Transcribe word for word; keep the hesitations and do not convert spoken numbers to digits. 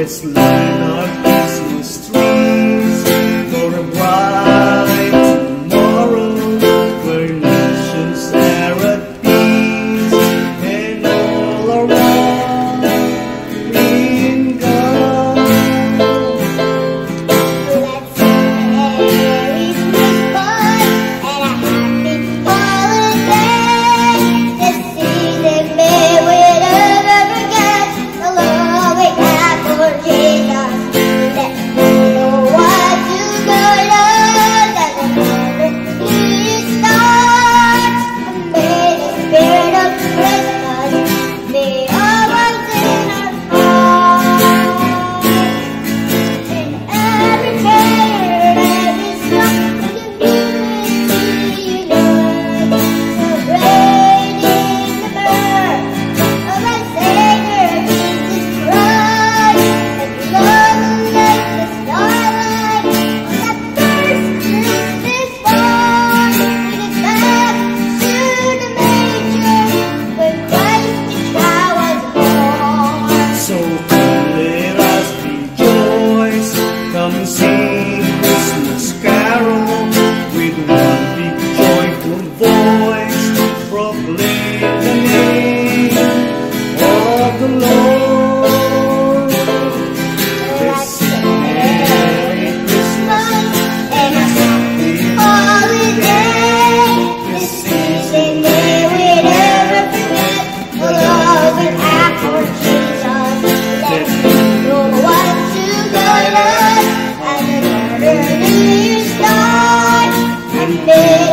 Let's line our Christmas trees for a bright tomorrow, where nations are at peace and all around in God. Let's Merry Christmas and a happy holiday. This season may we never forget the love we have for Jesus. Let's know what to go on as the morning starts. And may the spirit of Christmas be always in our hearts. In every prayer, every song, we can unity unite, celebrating the birth of our Savior Jesus Christ. Let love light the starlight on that first Christmas morn. Bring us back to the manger where Christ the child was born. So come, let us rejoice, come sing Christmas carol with one big joyful voice, proclaim the name of the Lord. Let's sing Merry Christmas And a happy holiday. This season may we never forget the love we have for Jesus. Let's know what to guide us as the morning start. And may